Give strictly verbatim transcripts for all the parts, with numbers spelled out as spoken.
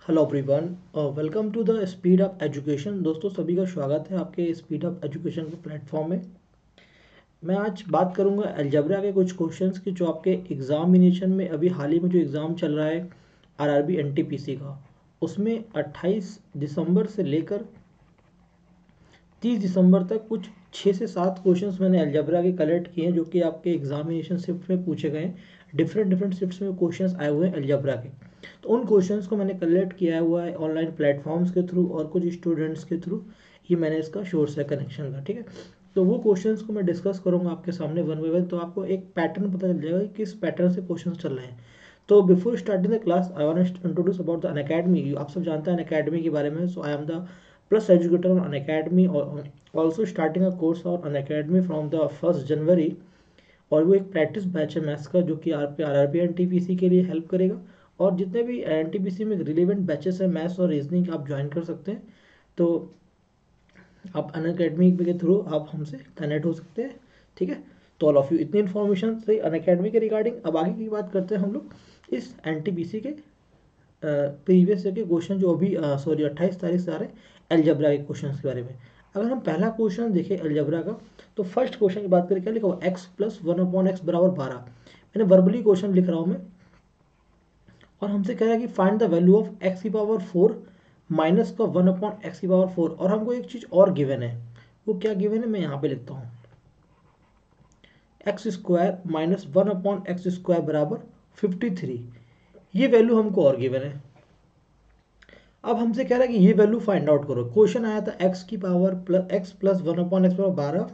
Hello everyone, welcome to the speed up education. दोस्तों सभी का स्वागत है आपके स्पीड अप एजुकेशन के प्लेटफॉर्म में। मैं आज बात करूंगा अलजेब्रा के कुछ क्वेश्चंस की जो आपके एग्जामिनेशन में अभी हाल ही में जो एग्ज़ाम चल रहा है आरआरबी एनटीपीसी का, उसमें अट्ठाईस दिसंबर से लेकर तीस दिसंबर तक कुछ छः से सात क्वेश्चंस मैंने अलजेब्रा के कलेक्ट किए हैं जो कि आपके एग्जामिनेशन शिफ्ट में पूछे गए हैं। डिफरेंट डिफरेंट शिफ्ट्स में क्वेश्चंस आए हुए हैं अलजेब्रा के, तो उन क्वेश्चंस को मैंने कलेक्ट किया हुआ है ऑनलाइन प्लेटफॉर्म्स के थ्रू और कुछ स्टूडेंट्स के थ्रू। ये मैंने इसका सोर्स है कनेक्शन का, ठीक है। तो वो क्वेश्चंस को मैं डिस्कस करूंगा आपके सामने वन बाई वन, तो आपको एक पैटर्न पता चल जाएगा कि किस पैटर्न से क्वेश्चंस चल रहे हैं। तो before starting the class I want to introduce about the Unacademy. आप सब जानते हैं अनअकैडमी के बारे में। So I am the plus educator on Unacademy, और also starting a course on Unacademy from the first January. और वो एक प्रैक्टिस बैच है मैथ्स का जो कि आपके R R B N T P C के लिए हेल्प करेगा। और जितने भी एन टी पी सी में रिलेवेंट बैचेस हैं मैथ्स और रीजनिंग आप ज्वाइन कर सकते हैं। तो आप अनअकैडमी के थ्रू आप हमसे कनेक्ट हो सकते हैं, ठीक है। तो ऑल ऑफ यू, इतनी इन्फॉर्मेशन से अनअकैडमी के रिगार्डिंग। अब आगे की बात करते हैं हम लोग इस एन टी पी सी के प्रीवियस ईयर के क्वेश्चन जो अभी सॉरी अट्ठाईस तारीख से आ रहे हैं अलजेब्रा के क्वेश्चन के बारे में। अगर हम पहला क्वेश्चन देखें अलजेब्रा का, तो फर्स्ट क्वेश्चन की बात करें क्या लिखा हुआ, x plus one upon x बराबर बारह। मैंने वर्बली क्वेश्चन लिख रहा हूँ मैं, और हमसे कह रहा है कि find the value of x की पावर फोर माइनस का वन अपॉन एक्स की पावर फोर। और हमको एक चीज़ और गिवन है, वो क्या गिवन है मैं यहाँ पे लिखता हूँ, x square minus one upon x square बराबर फिफ्टी थ्री। ये वैल्यू हमको और गिवन है। अब हमसे कह रहा है कि ये वैल्यू फाइंड आउट करो। क्वेश्चन आया था एक्स की power plus x plus one upon x बराबर बारह,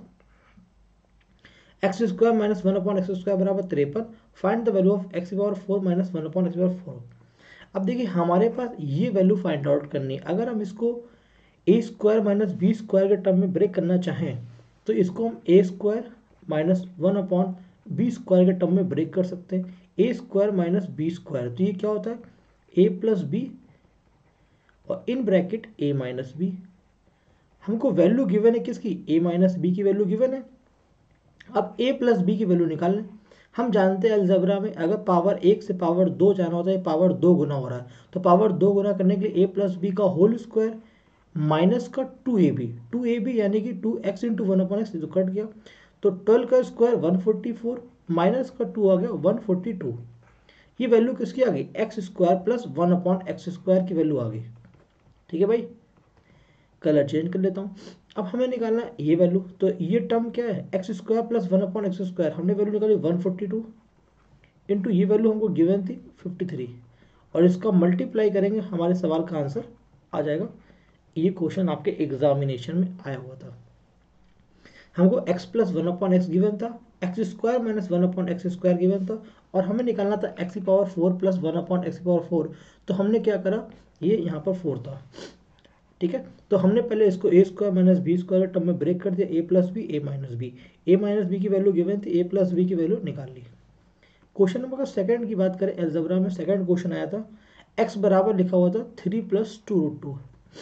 x square minus one upon x square बराबर तिरपन, find the value of x की power four minus one upon x power four. अब देखिए हमारे पास ये वैल्यू फाइंड आउट करनी है। अगर हम इसको a square minus b square के टर्म में ब्रेक करना चाहें तो इसको हम a square minus one upon b square के टर्म में ब्रेक कर सकते हैं। A square minus b square, तो ये क्या होता है, ए प्लस बी और in bracket a minus b. हमको वैल्यू गिवन है किसकी, ए माइनस बी की वैल्यू गिवन है। अब ए प्लस बी की वैल्यू निकाल लें। हम जानते हैं अलजेब्रा में अगर पावर एक से पावर दो जाना होता है, पावर दो गुना हो रहा है, तो पावर दो गुना करने के लिए ए प्लस बी का होल स्क्वायर माइनस का two a b, two a b यानी कि two x into one upon x, तो कट गया। तो ट्वेल्व का square one forty four minus का टू आ गया वन फोर्टी टू। ये वैल्यू किसकी आ गई, x square plus one upon x square की वैल्यू आ गई, ठीक है भाई। कलर चेंज कर लेता हूँ। अब हमें निकालना है ये वैल्यू, तो ये टर्म क्या है, x square plus one upon x square. हमने वैल्यू निकाली वन फोर्टी टू इंटू ये वैल्यू हमको गिवन थी फिफ्टी थ्री, और इसका मल्टीप्लाई करेंगे हमारे सवाल का आंसर आ जाएगा। ये क्वेश्चन आपके एग्जामिनेशन में आया हुआ था। हमको x plus one upon x given था, x square minus one upon x square given था, और हमें निकालना था x की power four plus one upon x की पावर फोर। तो हमने क्या करा, ये यहाँ पर फोर था, ठीक है। तो हमने पहले इसको a square minus b square term में ब्रेक कर दिया, a plus b a minus b. A minus b की वैल्यू गिवन थी, ए प्लस बी की वैल्यू निकाल ली। क्वेश्चन नंबर सेकंड की बात करें अलजेब्रा में, सेकंड क्वेश्चन आया था x बराबर लिखा हुआ था three plus two root two.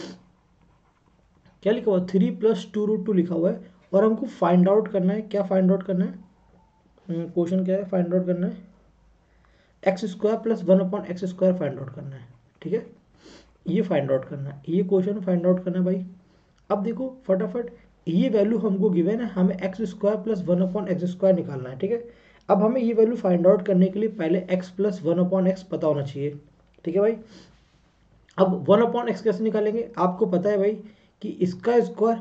क्या लिखा हुआ, three plus two root two लिखा हुआ है, और हमको फाइंड आउट करना है। क्या फाइंड आउट करना है, क्वेश्चन क्या है, फाइंड आउट करना है x square plus one upon x square find out करना है, ठीक है। ये फाइंड आउट करना है, ये क्वेश्चन फाइंड आउट करना है भाई। अब देखो फटाफट, ये वैल्यू हमको गिवन है, हमें x square plus one upon x square निकालना है, ठीक है। अब हमें ये वैल्यू फाइंड आउट करने के लिए पहले x plus one upon x पता होना चाहिए, ठीक है भाई। अब वन अपॉन एक्स कैसे निकालेंगे, आपको पता है भाई कि इसका square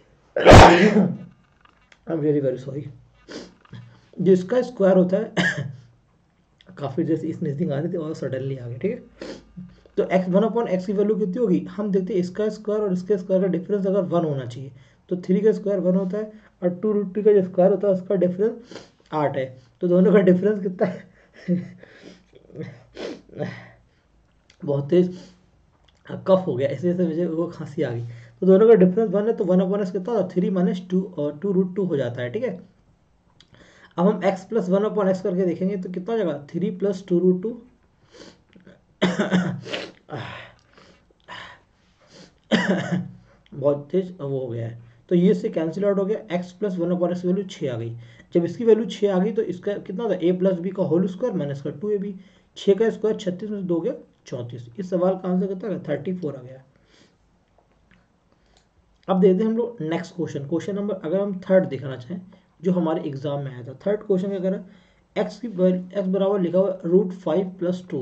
I am very very sorry, जो इसका स्क्वायर होता है काफ़ी देर से इस नजदीक आ रही थी और सडनली आ गए, ठीक है। तो एक्स वन अपॉन एक्स की वैल्यू कितनी होगी, हम देखते हैं इसका स्क्वायर और इसके स्क्वायर का डिफरेंस अगर वन होना चाहिए, तो थ्री का स्क्वायर वन होता है, और टू रूट टू का जो स्क्वायर होता है उसका डिफरेंस आठ है। तो दोनों का डिफरेंस कितना है बहुत तेज कफ हो गया, इसी से मुझे वो खांसी आ गई। तो दोनों का डिफरेंस वन है, तो वन अपॉन एक्स कितना होता है, थ्री माइनस टू और टू रूट टू हो जाता है, ठीक है। अब हम x plus one upon x करके देखेंगे तो कितना हो जाएगा, three plus two root two बहुत तेज वो हो गया है, तो ये से कैंसिल आउट हो गया। x plus one upon x की वैल्यू छः आ गई। जब इसकी वैल्यू छः आ गई तो इसका कितना होता है, ए प्लस बी का होल स्क्वायर माइनस का टू ए बी। छः का स्क्वायर छत्तीस में से दो गया चौंतीस। इस सवाल का आंसर कितना है? थर्टी फोर आ गया। अब देखते हैं हम लोग नेक्स्ट क्वेश्चन। क्वेश्चन नंबर अगर हम थर्ड देखना चाहें जो हमारे एग्जाम में आया था, थर्ड क्वेश्चन क्या करा, एक्स की एक्स बराबर लिखा हुआ रूट फाइव प्लस टू,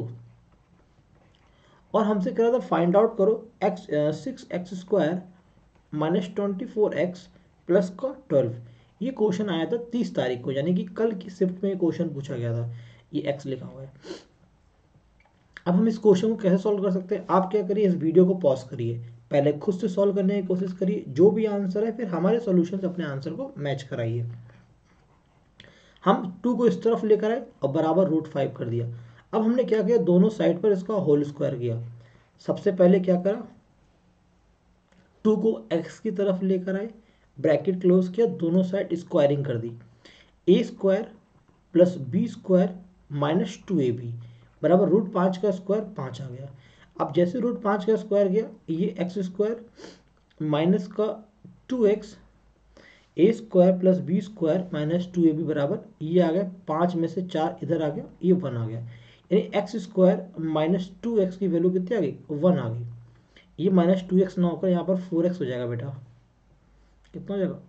और हमसे कह रहा था फाइंड आउट करो x six x square minus twenty four x plus का ट्वेल्व। ये क्वेश्चन आया था तीस तारीख को, यानी कि कल की शिफ्ट में ये क्वेश्चन पूछा गया था। ये एक्स लिखा हुआ है। अब हम इस क्वेश्चन को कैसे सॉल्व कर सकते हैं? आप क्या करिए, इस वीडियो को पॉज करिए, पहले खुद से सॉल्व करने की कोशिश करिए, जो भी आंसर है फिर हमारे सॉल्यूशन से अपने आंसर को मैच कराइए। हम टू को इस तरफ लेकर आए और बराबर रूट फाइव कर दिया। अब हमने क्या किया, दोनों साइड पर इसका होल स्क्वायर किया। सबसे पहले क्या करा, टू को एक्स की तरफ लेकर आए, ब्रैकेट क्लोज किया, दोनों साइड स्क्वायरिंग कर दी। A square plus b square minus two a b बराबर रूट पाँच का स्क्वायर पाँच आ गया। अब जैसे रूट पाँच का स्क्वायर गया, ये एक्स स्क्वायर माइनस का two x a square plus b square minus two a b बराबर ये आ गया, पाँच में से चार इधर आ गया, ये वन आ गया। यानी x square minus two x की वैल्यू कितनी आ गई? वन आ गई। ये माइनस टू एक्स ना होकर यहाँ पर फोर एक्स हो जाएगा बेटा। कितना हो जाएगा?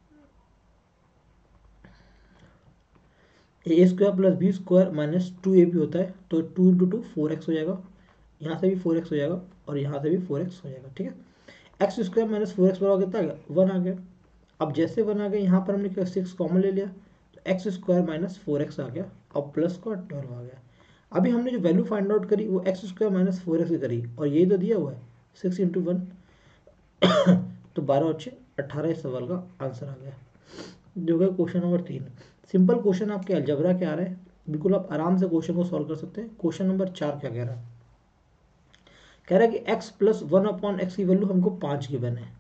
A square plus b square minus two a b होता है, तो two into two four x हो जाएगा, यहाँ से भी फोर एक्स हो जाएगा और यहाँ से भी फोर एक्स हो जाएगा। ठीक है, x square minus four x बराबर कितना आ गया? वन आ गया। अब जैसे वन आ गया, यहाँ पर हमने क्या सिक्स कॉमन ले लिया, तो x square minus four x आ गया और प्लस का ट्वेल्व आ गया। अभी हमने जो वैल्यू फाइंड आउट करी वो x square minus four x की करी, और यही तो दिया हुआ है सिक्स इंटू वन तो बारह अच्छे अट्ठारह इस सवाल का आंसर आ गया, जो है क्वेश्चन नंबर तीन। सिंपल क्वेश्चन आपके अलजबरा के आ रहे हैं, बिल्कुल आप आराम से क्वेश्चन को सॉल्व कर सकते हैं। क्वेश्चन नंबर चार क्या कह रहा है, कह रहा है कि x plus one upon x की वैल्यू हमको पाँच गिवन है,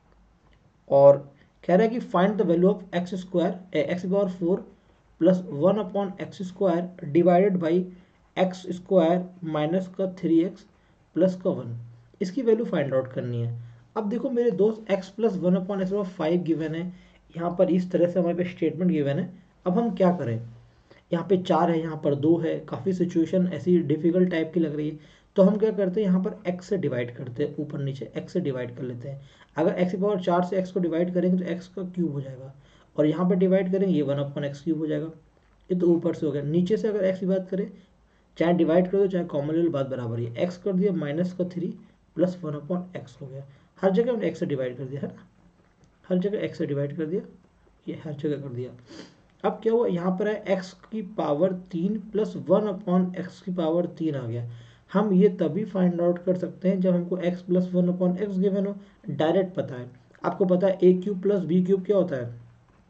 और कह रहा है कि find the value of x square x power four plus one upon x square divided by x square minus का थ्री एक्स प्लस का वन। इसकी वैल्यू फाइंड आउट करनी है। अब देखो मेरे दोस्त, x plus one upon x power five given है, यहाँ पर इस तरह से हमारे पे स्टेटमेंट गिवन है। अब हम क्या करें, यहाँ पे चार है, यहाँ पर दो है, काफ़ी सिचुएशन ऐसी डिफिकल्ट टाइप की लग रही है, तो हम क्या करते हैं, यहाँ पर x से डिवाइड करते हैं, ऊपर नीचे x से डिवाइड कर लेते हैं। अगर x की पावर चार से x को डिवाइड करेंगे तो x का क्यूब हो जाएगा, और यहाँ पर डिवाइड करेंगे ये वन अपॉन एक्स क्यूब हो जाएगा। ये तो ऊपर से हो गया। नीचे से अगर x की बात करें, चाहे डिवाइड कर दो चाहे कॉमन ले लो, बात बराबर है। x कर दिया माइनस का three plus one upon x हो गया। हर जगह हमने x से डिवाइड कर दिया है ना, हर जगह x से डिवाइड कर दिया, ये हर जगह कर दिया। अब क्या हुआ, यहाँ पर है x की पावर तीन प्लस वन अपॉन एक्स की पावर तीन आ गया। हम ये तभी फाइंड आउट कर सकते हैं जब हमको x plus one upon x given हो, डायरेक्ट पता है। आपको पता है a cube plus b cube क्या होता है,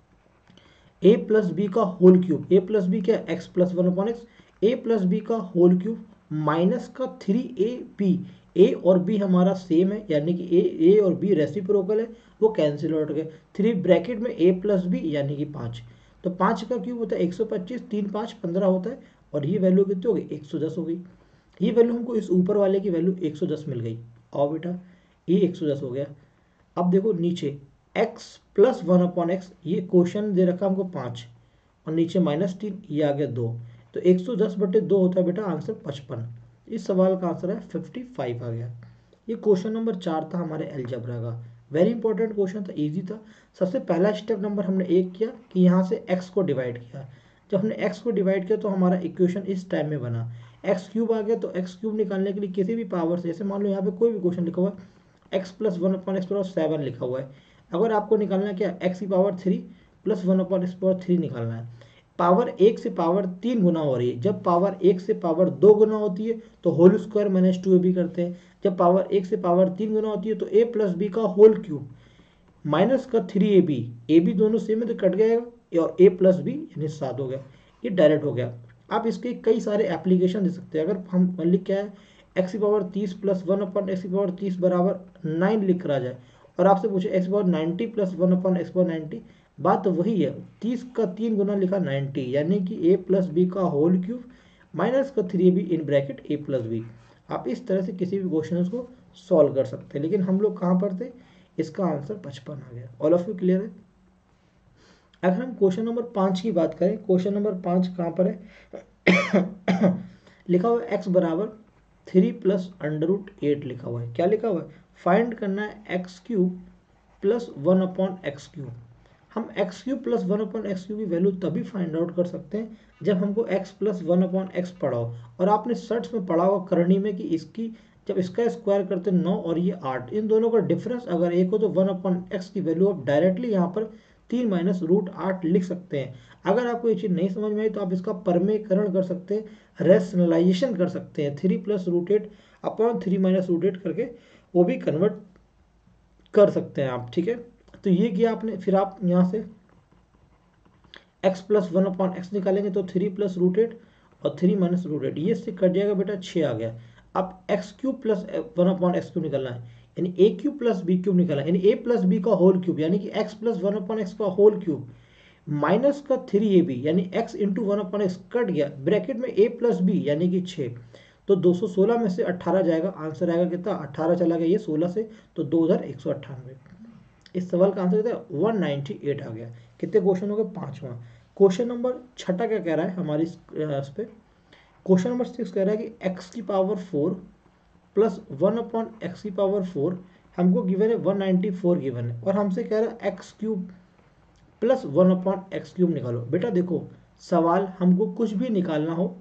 ए प्लस बी का whole cube. A plus b क्या है, x plus one upon x, a plus b का होल क्यूब माइनस का थ्री ए बी। ए और बी हमारा सेम है, यानी कि ए ए और बी रेसिप्रोकल है, वो कैंसिल आउट हो गए। थ्री ब्रैकेट में ए प्लस बी यानी कि पाँच, तो पाँच का क्यूब होता है एक सौ पच्चीस, तीन पाँच पंद्रह होता है, और ये वैल्यू कितनी हो गई, एक सौ दस हो गई। ये वैल्यू हमको इस ऊपर वाले की वैल्यू एक सौ दस मिल गई। आओ बेटा, ये एक सौ दस हो गया। अब देखो नीचे x plus one upon x, ये क्वेश्चन दे रखा हमको पाँच, और नीचे माइनस तीन, ये आ गया दो, तो एक सौ दस बटे दो होता है बेटा आंसर पचपन। इस सवाल का आंसर है फिफ्टी फाइव आ गया। ये क्वेश्चन नंबर चार था हमारे अलजेब्रा का, वेरी इंपॉर्टेंट क्वेश्चन था, इजी था। सबसे पहला स्टेप नंबर हमने एक किया कि यहाँ से x को डिवाइड किया। जब हमने x को डिवाइड किया तो हमारा इक्वेशन इस टाइम में बना, एक्स क्यूब आ गया, तो एक्स क्यूब निकालने के लिए किसी भी पावर से, जैसे मान लो यहाँ पे कोई भी क्वेश्चन लिखा हुआ है x plus one upon x power seven लिखा हुआ है, अगर आपको निकालना क्या, x की power three plus one upon x power three निकालना है। पावर एक से पावर तीन गुना हो रही है, जब पावर एक से पावर दो गुना होती है तो whole square minus two a b करते हैं, जब पावर एक से पावर तीन गुना होती है तो ए प्लस बी का होल क्यूब माइनस का three a b, a b दोनों सेम है तो कट गएगा, और ए प्लस बी यानी सात हो गया, ये डायरेक्ट हो गया। आप इसके कई सारे एप्लीकेशन दे सकते हैं। अगर हम लिख क्या है, एक्स की पावर तीस प्लस वन अपॉन एक्स की पावर तीस बराबर नाइन लिख कर आ जाए, और आपसे पूछे x power ninety plus one upon x power ninety, बात तो वही है, तीस का तीन गुना लिखा नाइन्टी, यानी कि ए प्लस बी का होल क्यूब माइनस का three b in bracket a plus b. आप इस तरह से किसी भी क्वेश्चन को सॉल्व कर सकते हैं, लेकिन हम लोग कहाँ पर थे, इसका आंसर पचपन आ गया। ऑल ऑफ यू क्लियर है। अगर हम क्वेश्चन नंबर पाँच की बात करें, क्वेश्चन नंबर पाँच कहाँ पर है लिखा हुआ एक्स बराबर three plus under root eight लिखा हुआ है। क्या लिखा हुआ है? फाइंड करना है x cube plus one upon x cube. हम x cube plus one upon x cube की वैल्यू तभी फाइंड आउट कर सकते हैं जब हमको x plus one upon x पढ़ा हो। और आपने सर्च में पढ़ा होगा करनी में कि इसकी जब इसका स्क्वायर करते नौ और ये आठ, इन दोनों का डिफरेंस अगर एक हो तो वन अपॉन एक्स की वैल्यू आप डायरेक्टली यहाँ पर तीन माइनस रूट आठ लिख सकते हैं। अगर आपको ये चीज़ नहीं समझ में आई तो आप इसका परमेकरण कर सकते हैं, रेशनलाइजेशन कर सकते हैं। Three plus root eight upon three minus root eight करके वो भी कन्वर्ट कर सकते हैं आप। ठीक है, तो ये किया आपने। फिर आप यहाँ से x plus one upon x निकालेंगे तो थ्री प्लस रूट एट और थ्री माइनस रूट एट, ये से कट जाएगा बेटा, छः आ गया। अब x cube plus one upon x cube निकलना है, यानी a cube plus b cube निकलना है, यानी ए प्लस बी का होल क्यूब, यानी कि x plus one upon x का होल क्यूब माइनस का थ्री ए बी, यानी x into one upon x cut गया, ब्रैकेट में ए प्लस बी यानी कि छः। तो दो सौ सोलह में से अट्ठारह जाएगा, आंसर आएगा कितना? अट्ठारह चला गया ये सोलह से, तो दो हज़ार एक सौ अट्ठानवे। इस सवाल का आंसर कितना है? वन नाइन्टी एट आ गया। कितने क्वेश्चन हो गए? पांचवा। क्वेश्चन नंबर छठा क्या कह रहा है हमारी इस पे? क्वेश्चन नंबर सिक्स कह रहा है कि एक्स की power four plus one upon x की पावर फोर हमको गिवन है वन नाइन्टी फोर गिवन है, और हमसे कह रहा है x cube plus one upon x cube निकालो। बेटा देखो, सवाल हमको कुछ भी निकालना हो,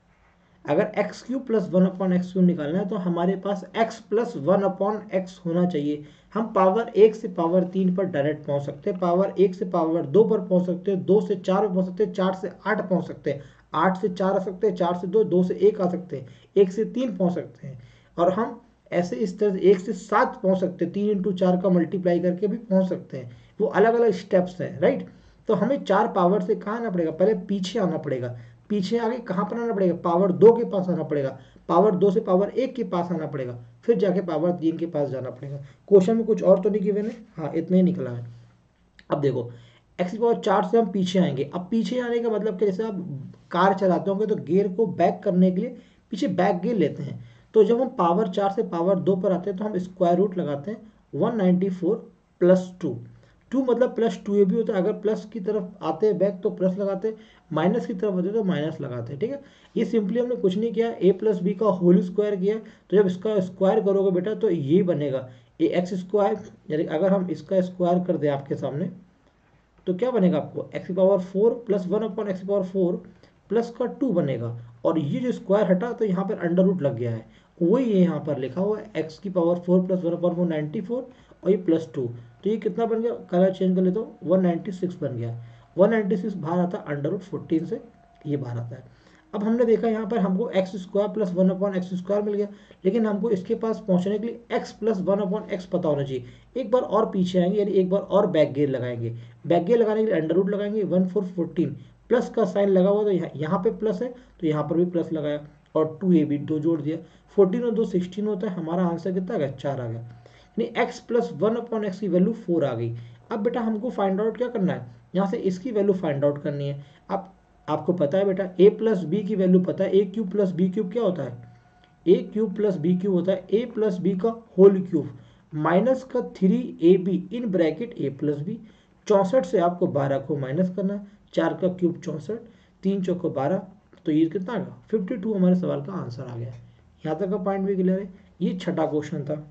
अगर x cube plus one upon x cube निकालना है तो हमारे पास x plus one upon x होना चाहिए। हम पावर एक से पावर तीन पर डायरेक्ट पहुंच सकते हैं, पावर एक से पावर दो पर पहुंच सकते हैं, दो से चार पर पहुंच सकते हैं, चार से आठ पहुंच सकते हैं, आठ से चार आ सकते हैं, चार से दो, दो से एक आ सकते हैं, एक से तीन पहुंच सकते हैं, और हम ऐसे इस तरह से एक से सात पहुंच सकते हैं, तीन इंटू चार का मल्टीप्लाई करके भी पहुंच सकते हैं। वो अलग अलग स्टेप्स हैं, राइट। तो हमें चार पावर से कहाँ आना पड़ेगा? पहले पीछे आना पड़ेगा, पीछे आगे कहाँ पर आना पड़ेगा? पावर दो के पास आना पड़ेगा, पावर दो से पावर एक के पास आना पड़ेगा, फिर जाके पावर तीन के पास जाना पड़ेगा। क्वेश्चन में कुछ और तो नहीं गिवन है, हाँ इतना ही निकला है। अब देखो, एक्स की पावर चार से हम पीछे आएंगे। अब पीछे आने का मतलब कि जैसे आप कार चलाते होंगे तो गियर को बैक करने के लिए पीछे बैक गियर लेते हैं। तो जब हम पावर चार से पावर दो पर आते हैं तो हम स्क्वायर रूट लगाते हैं one ninety four plus two. Two मतलब प्लस टू ए भी होता है, अगर प्लस की तरफ आते हैं बैक तो प्लस लगाते हैं, माइनस की तरफ आते तो माइनस लगाते हैं। ठीक है, ये सिंपली हमने कुछ नहीं किया, ए प्लस बी का होल स्क्वायर किया। तो जब इसका स्क्वायर करोगे बेटा तो ये बनेगा ए एक्स स्क्वायर, यानी अगर हम इसका स्क्वायर कर दें आपके सामने तो क्या बनेगा आपको? एक्स की power four plus one upon x की पावर फोर प्लस का टू बनेगा, और ये जो स्क्वायर हटा तो यहाँ पर अंडर रूट लग गया है, वही ये यहाँ पर लिखा हुआ है एक्स की power four plus one upon four ninety four और ये प्लस टू। तो ये कितना बन गया? कलर चेंज कर लेता हूँ, वन नाइन्टी सिक्स बन गया। वन नाइन्टी सिक्स बाहर आता है अंडर रूट फोर्टीन से, ये बाहर आता है। अब हमने देखा यहाँ पर हमको x square plus one upon x square मिल गया, लेकिन हमको इसके पास पहुँचने के लिए x plus one upon x पता होना चाहिए। एक बार और पीछे आएंगे, यानी एक बार और बैक गेयर लगाएंगे। बैक गेयर लगाने के लिए अंडर रूट लगाएंगे, वन फोर फोर्टीन प्लस का साइन लगा हुआ तो यहाँ यहाँ पे प्लस है तो यहाँ पर भी प्लस लगाया, और टू ए बी दो जोड़ दिया, फोर्टीन और दो सिक्सटीन होता है। हमारा आंसर कितना आ गया? चार आ गया, यानी x plus one upon x की वैल्यू फोर आ गई। अब बेटा हमको फाइंड आउट क्या करना है? यहाँ से इसकी वैल्यू फाइंड आउट करनी है। अब आपको पता है बेटा a प्लस बी की वैल्यू पता है, a cube plus b cube क्या होता है? A cube plus b cube होता है ए प्लस बी का होल क्यूब माइनस का three a b in bracket a plus b. चौंसठ से आपको बारह को माइनस करना है, चार का क्यूब चौंसठ, तीन चौक बारह, तो ये कितना आ गया? फिफ्टी टू हमारे सवाल का आंसर आ गया। यहाँ तक का पॉइंट भी क्लियर है। ये छठा क्वेश्चन था।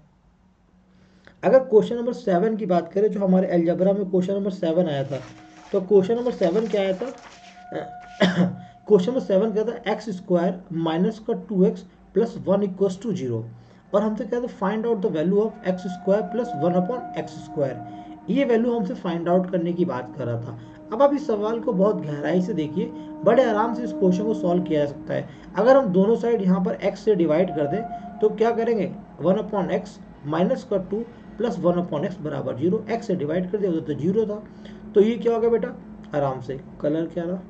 अगर क्वेश्चन नंबर सेवन की बात करें, जो हमारे अलजेब्रा में क्वेश्चन नंबर सेवन आया था, तो क्वेश्चन नंबर सेवन क्या आया था? क्वेश्चन नंबर सेवन क्या था? एक्स स्क्वायर माइनस का two x plus one equal to zero, और हमसे क्या था? Find out the value of x square plus one upon x square. ये वैल्यू हमसे फाइंड आउट करने की बात कर रहा था। अब आप इस सवाल को बहुत गहराई से देखिए, बड़े आराम से इस क्वेश्चन को सॉल्व किया जा सकता है। अगर हम दोनों साइड यहाँ पर x से डिवाइड कर दें तो क्या करेंगे? वन अपॉन एक्स माइनस का two plus one upon x बराबर जीरो। एक्स से डिवाइड कर दिया तो जीरो था, तो ये क्या हो गया बेटा? आराम से कलर क्या रहा?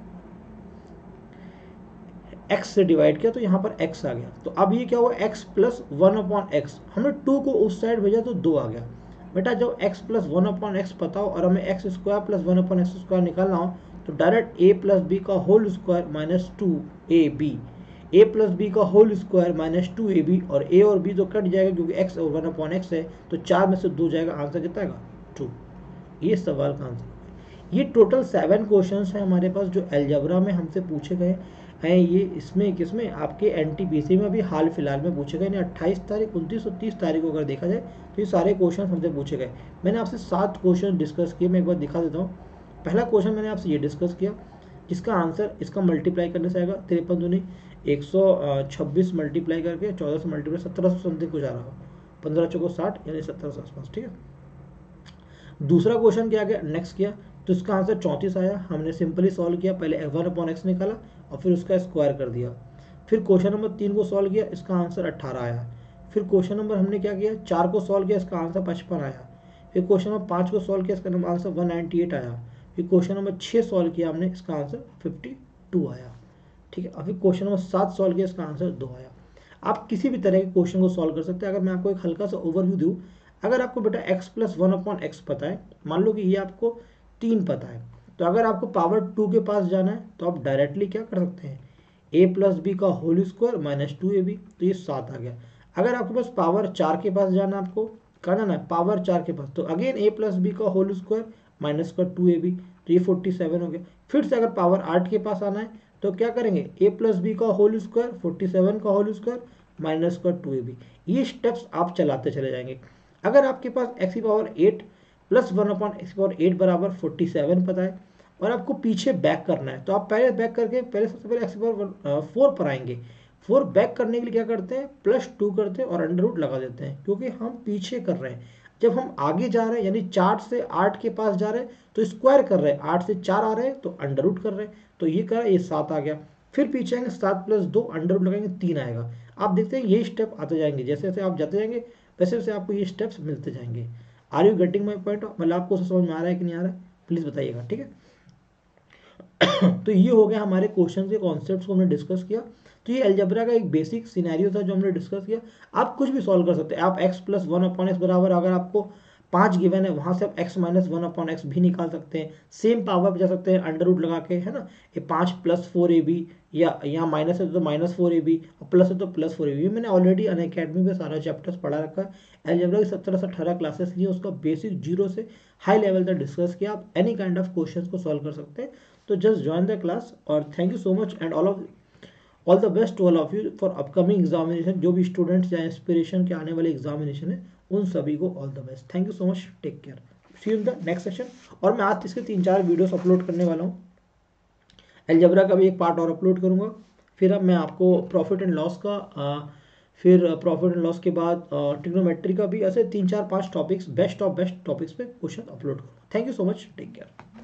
x से डिवाइड किया तो यहाँ पर x आ गया। तो अब ये क्या हुआ? x plus one upon x, हमने टू को उस साइड भेजा तो दो आ गया। बेटा जब x plus one upon x पता हो और हमें x square plus one upon x square निकालना हो तो डायरेक्ट a प्लस बी का whole square minus two a b, a plus b का whole square minus two a b, और a और b तो कट जाएगा क्योंकि x और वन अपॉन एक्स है, तो चार में से दो जाएगा, आंसर कितना आएगा? टू। ये सवाल का आंसर। ये टोटल सेवन क्वेश्चंस हैं हमारे पास जो अलजेब्रा में हमसे पूछे गए। हैं ये इसमें किसमें आपके एनटीपीसी में अभी हाल फिलहाल में पूछे गए, अट्ठाईस तारीख उनतीस और तीस तारीख को अगर देखा जाए तो ये सारे क्वेश्चन हमसे पूछे गए। मैंने आपसे सात क्वेश्चन डिस्कस किए, मैं एक बार दिखा देता हूँ। पहला क्वेश्चन मैंने आपसे ये डिस्कस किया जिसका आंसर इसका मल्टीप्लाई करने से आएगा तिरपन दूनी एक सौ छब्बीस मल्टीप्लाई करके चौदह सौ मल्टीप्लाई सत्रह सौ समथिंग कुछ आ रहा हो, पंद्रह चौको साठ यानी सत्रह सौ आसपास, ठीक है। दूसरा क्वेश्चन क्या गया नेक्स्ट किया तो इसका आंसर चौंतीस आया। हमने सिंपली सॉल्व किया, पहले वन अपॉन एक्स निकाला और फिर उसका स्क्वायर कर दिया। फिर क्वेश्चन नंबर तीन को सॉल्व किया, इसका आंसर अट्ठारह आया। फिर क्वेश्चन नंबर हमने क्या किया, चार को सॉल्व किया, इसका आंसर पचपन आया। फिर क्वेश्चन नंबर पाँच को सॉल्व किया, इसका आंसर वन नाइन्टी एट आया। फिर क्वेश्चन नंबर छः सॉल्व किया हमने, इसका आंसर फिफ्टी टू आया, ठीक है। और फिर क्वेश्चन नंबर सात सॉल्व किया, इसका आंसर दो आया। आप किसी भी तरह के क्वेश्चन को सॉल्व कर सकते हैं। अगर मैं आपको एक हल्का सा ओवरव्यू दूँ, अगर आपको बेटा x plus one upon x पता है, मान लो कि ये आपको तीन पता है, तो अगर आपको पावर टू के पास जाना है तो आप डायरेक्टली क्या कर सकते हैं, a प्लस बी का whole square minus two a b, तो ये सात आ गया। अगर आपके पास पावर चार के पास जाना है, आपको कहाँ जाना है, पावर चार के पास, तो अगेन a प्लस बी का होल स्क्वायर माइनस का टू ए बी, तो ये फोर्टी सेवन हो गया। फिर से अगर पावर आठ के पास आना है तो क्या करेंगे, a प्लस बी का होल स्क्वायर फोर्टी सेवन का होल स्क्वायर माइनस का टू ए बी। ये स्टेप्स आप चलाते चले जाएंगे। अगर आपके पास एक्स की power eight plus one upon x की पावर एट बराबर फोर्टी सेवन पता है और आपको पीछे बैक करना है, तो आप पहले बैक करके पहले सबसे पहले एक्स की पावर फोर पर आएंगे। फोर बैक करने के लिए क्या करते हैं, प्लस टू करते हैं और अंडर रूट लगा देते हैं, क्योंकि हम पीछे कर रहे हैं। जब हम आगे जा रहे हैं यानी चार से आठ के पास जा रहे हैं तो स्क्वायर कर रहे हैं, आठ से चार आ रहे हैं तो अंडर रूट कर रहे हैं, तो ये करा ये सात आ गया। फिर पीछे आएंगे, सात प्लस दो अंडर रूट लगाएंगे, तीन आएगा। आप देखते हैं ये स्टेप आते जाएंगे, जैसे जैसे आप जाते जाएंगे वैसे वैसे आपको ये स्टेप्स मिलते जाएंगे। Are you getting my point, मतलब आपको समझ में आ रहा है कि नहीं आ रहा है, प्लीज बताइएगा, ठीक है। तो ये हो गया हमारे क्वेश्चन के कॉन्सेप्ट्स को हमने डिस्कस किया। तो ये अलजेब्रा का एक बेसिक सिनेरियो था जो हमने डिस्कस किया। आप कुछ भी सॉल्व कर सकते हैं। आप x plus one upon x बराबर, अगर आपको पाँच गिवन है वहाँ से आप x minus one upon x भी निकाल सकते हैं। सेम पावर पे जा सकते हैं अंडर रूट लगा के, है ना। ये पाँच प्लस फोर ए बी, या यहाँ माइनस है तो माइनस फोर ए बी और प्लस है तो प्लस फोर ए बी। मैंने ऑलरेडी अनअकैडमी में सारा चैप्टर्स पढ़ा रखा है। अलजेब्रा की सत्रह से अठारह क्लासेस लिए, उसका बेसिक जीरो से हाई लेवल तक डिस्कस किया। आप एनी काइंड ऑफ क्वेश्चन को सॉल्व कर सकते हैं। तो just join the class और thank you so much and all of all the best to all of you for upcoming examination। जो भी स्टूडेंट्स या इंस्पिरेशन के आने वाले एग्जामिनेशन है उन सभी को all the best। Thank you so much, take care, see you in the next session. और मैं आज इसके तीन चार वीडियोस अपलोड करने वाला हूँ। अलजेब्रा का भी एक पार्ट और अपलोड करूँगा, फिर अब मैं आपको प्रॉफिट एंड लॉस का आ, फिर प्रॉफिट एंड लॉस के बाद ट्रिग्नोमेट्री का भी, ऐसे तीन चार पाँच topics best of best topics पे क्वेश्चन अपलोड करूँगा। Thank you so much, take care.